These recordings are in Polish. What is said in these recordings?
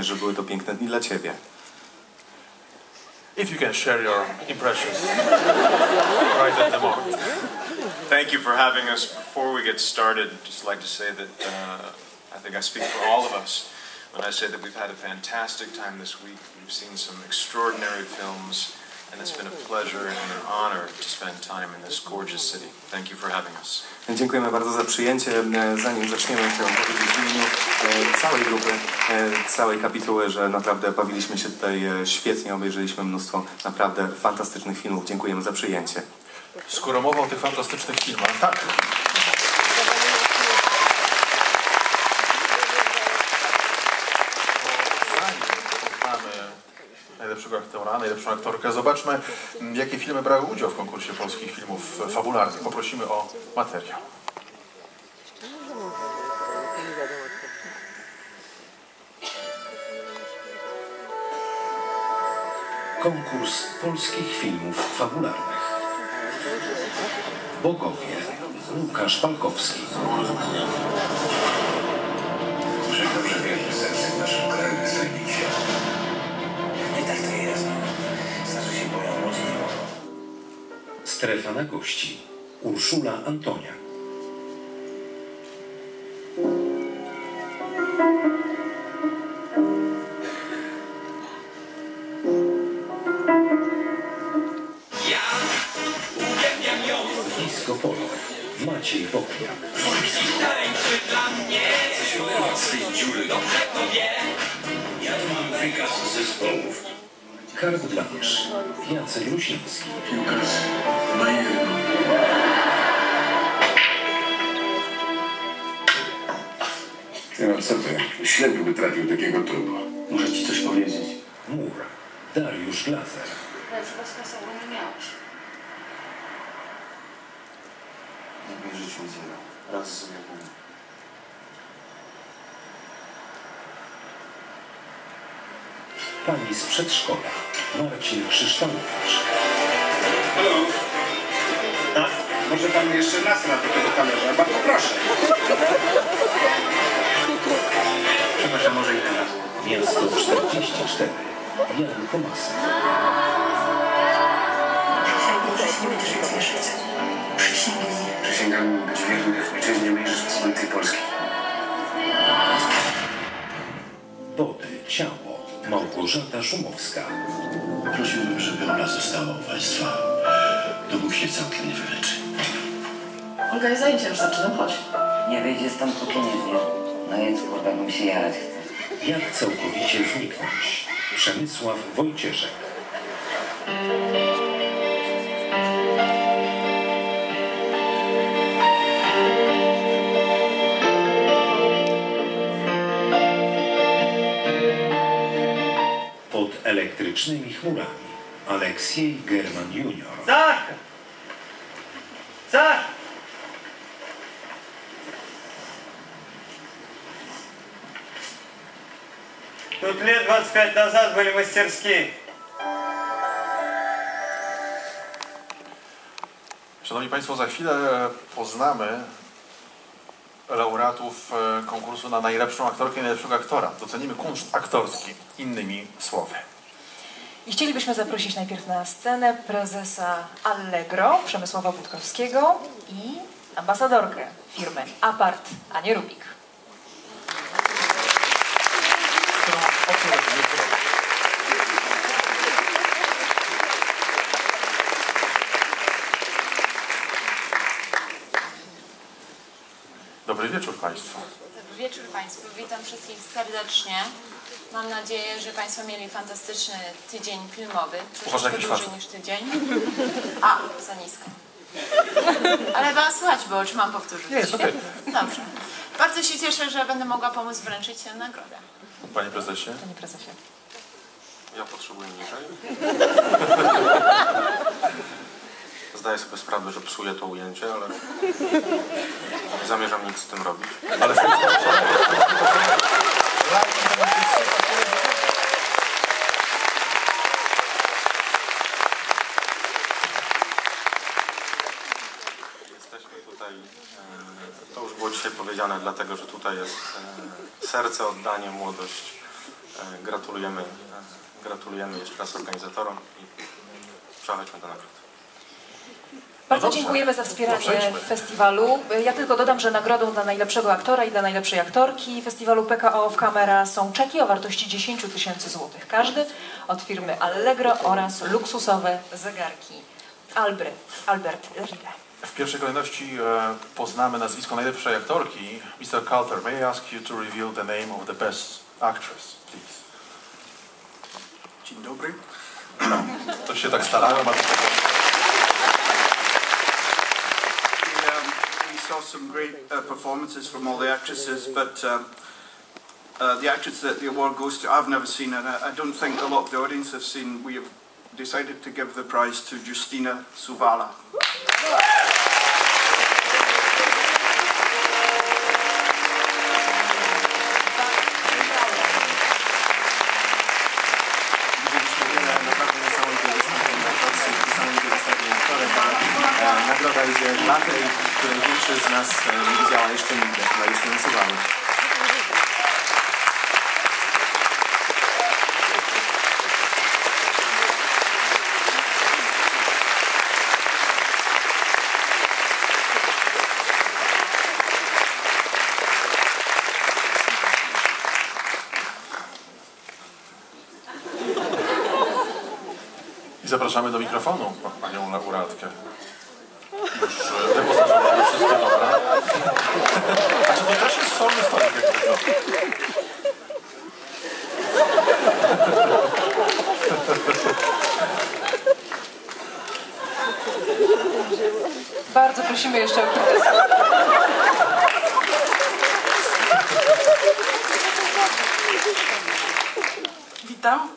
również, że były to piękne dni dla Ciebie. If you can share your impressions right at the moment. Thank you for having us. Before we get started, I'd just like to say that I think I speak for all of us when I say that we've had a fantastic time this week. We've seen some extraordinary films, and it's been a pleasure and an honor to spend time in this gorgeous city. Thank you for having us. Dziękujemy bardzo za przyjęcie. Zanim zaczniemy, chciałem powiedzieć w imieniu całej grupy, całej kapituły, że naprawdę bawiliśmy się tutaj świetnie, obejrzeliśmy mnóstwo naprawdę fantastycznych filmów. Dziękujemy za przyjęcie. Skoro mowa o tych fantastycznych filmach, tak. Najlepszego aktora, najlepszą aktorkę. Zobaczmy, jakie filmy brały udział w konkursie polskich filmów fabularnych. Poprosimy o materiał. Konkurs polskich filmów fabularnych. Bogowie. Łukasz Palkowski. Przykro, że wielkie serce w naszym kraju jest religia. Nie tak to jest. Starzy się boją, młodzi nie mogą. Strefa na gości. Urszula Antonia. Disco Polo. Maciej Bochniak. Z tej dziury. Ja tu mam wykaz zespołów. Carte Blanche. Jacek Rusiński. Piłkarz Bayernu. No co ty? Ślepy by trafił takiego trupa. Muszę ci coś powiedzieć. Mur. Dariusz Glazer. Lepszego sposobu nie miałeś. Nie bierzesz mi zero. Raz sobie pół. Pani z przedszkola. Marcin Krzyształowicz. Halo? Tak? Może pan jeszcze nasra do tego talerza? Bardzo proszę. Przepraszam, może i teraz. Miasto 44. Jan Komasa. Że się nie będziesz rozwieszać. Przysięgnij. Przysięgam być wierny ojczyźnie mojej Rzeczypospolitej Polskiej. Wody. Ciało. Małgorzata Szumowska. Prosiłbym, żeby ona została u państwa. Dopóki się całkiem nie wyleczy. Olga, ja zajęcia już zaczynam, chodź. Nie wyjdzie stąd, póki nie wie. No więc kurwa, bym się jarać chce. Jak całkowicie zniknąć? Przemysław Wojcieszek. Pod elektrycznymi chmurami. Aleksiej German Junior. Tak! Tak! Тут лет 25 назад были мастерские. Szanowni Państwo, za chwilę poznamy laureatów konkursu na najlepszą aktorkę i najlepszego aktora. Docenimy kunszt aktorski, innymi słowy. I chcielibyśmy zaprosić najpierw na scenę prezesa Allegro, Przemysława Budkowskiego i ambasadorkę firmy Apart, Anię Rubik. Dobry wieczór Państwu. Dobry wieczór Państwu. Witam wszystkich serdecznie. Mam nadzieję, że Państwo mieli fantastyczny tydzień filmowy. Uważaj, jakiś dłużej niż tydzień. A, za nisko. Ale Was słuchać, bo już mam powtórzyć. Nie, jest okej. Dobrze. Bardzo się cieszę, że będę mogła pomóc wręczyć tę nagrodę. Panie prezesie? Panie prezesie. Ja potrzebuję niżej. Zdaję sobie sprawę, że psuję to ujęcie, ale nie zamierzam nic z tym robić. Ale Jesteśmy tutaj, to już było dzisiaj powiedziane, dlatego że tutaj jest serce, oddanie, młodość Gratulujemy jeszcze raz organizatorom i przechodźmy do nagród. Bardzo dziękujemy za wspieranie festiwalu. Ja tylko dodam, że nagrodą dla najlepszego aktora i dla najlepszej aktorki festiwalu PKO w Camera są czeki o wartości 10 000 złotych. Każdy od firmy Allegro oraz luksusowe zegarki Albert Riga. W pierwszej kolejności poznamy nazwisko najlepszej aktorki. Mr. Coulter, may I ask you to reveal the name of the best actress, please? Dzień dobry. To się tak starałem, We saw some great performances from all the actresses, but the actress that the award goes to, I've never seen, and I don't think a lot of the audience have seen. We have decided to give the prize to Justina Suvala. Nagroda idzie dla tej, której większość z nas nie widziała jeszcze nigdy, dla Justyny Suwały. I zapraszamy do mikrofonu panią laureatkę. Już demonstrowała wszystko dobra. A czy to też jest solny stolik, jak to? Bardzo prosimy jeszcze o kilka słów. Witam.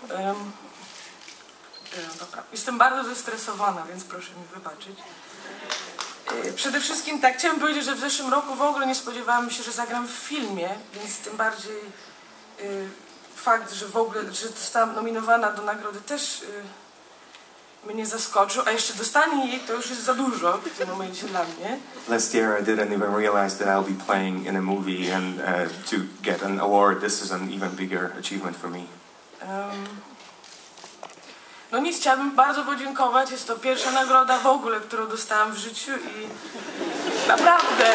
Dobra. Jestem bardzo zestresowana, więc proszę mi wybaczyć. Przede wszystkim tak, chciałam powiedzieć, że w zeszłym roku w ogóle nie spodziewałam się, że zagram w filmie, więc tym bardziej fakt, że w ogóle, że zostałam nominowana do nagrody też mnie zaskoczył, a jeszcze dostanie jej to już jest za dużo w tym momencie dla mnie. Last year I didn't even realize that I'll be playing in a movie, and to get an award, this is an even bigger achievement for me. No nic, chciałabym bardzo podziękować. Jest to pierwsza nagroda w ogóle, którą dostałam w życiu i naprawdę.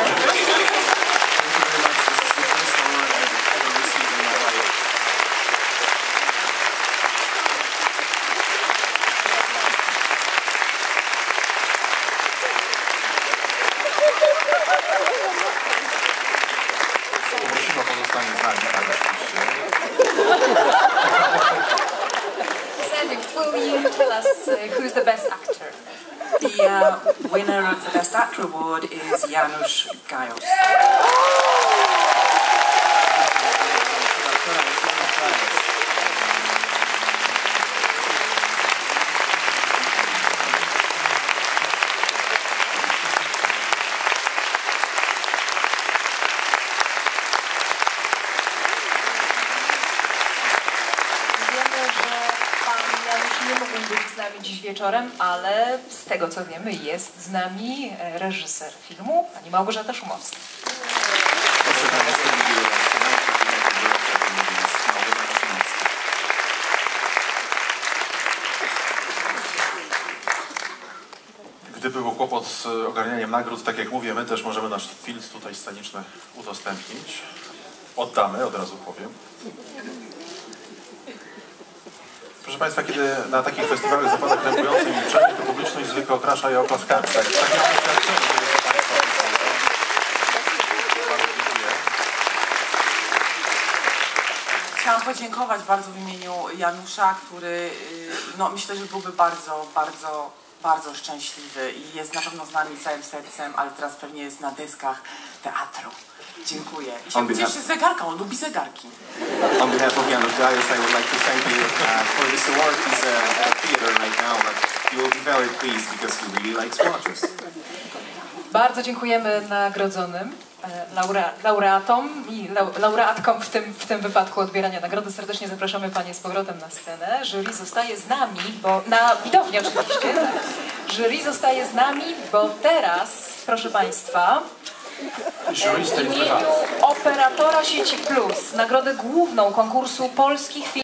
Prosimy o pozostanie z nami, tak oczywiście. Will you tell us who's the best actor? The winner of the Best Actor Award is Janusz Gajos. Nie mógł być z nami dziś wieczorem, ale z tego co wiemy jest z nami reżyser filmu, pani Małgorzata Szumowska. Gdy był kłopot z ogarnianiem nagród, tak jak mówię, my też możemy nasz film tutaj sceniczny udostępnić. Oddamy, od razu powiem. Proszę Państwa, kiedy na takich festiwalach zapada krępujące milczenie, to publiczność zwykle okrasza je oklaskami. Tak, takie mam doświadczenie, żeby Państwa bardzo dziękuję. Chciałam podziękować bardzo w imieniu Janusza, który no, myślę, że byłby bardzo szczęśliwy i jest na pewno z nami całym sercem, ale teraz pewnie jest na dyskach teatru. Dziękuję. I się cieszę z zegarka, on lubi zegarki. On behalf of Janusz Gajos, I would like to thank you for this award. He's at a theater right now, but he will be very pleased because he really likes watches. Bardzo dziękujemy nagrodzonym, laureatom i laureatkom w tym wypadku odbierania nagrody. Serdecznie zapraszamy Panie z powrotem na scenę. Jury zostaje z nami, bo na widowni oczywiście. Jury zostaje z nami, bo teraz, proszę Państwa, w imieniu operatora sieci Plus nagrodę główną konkursu polskich filmów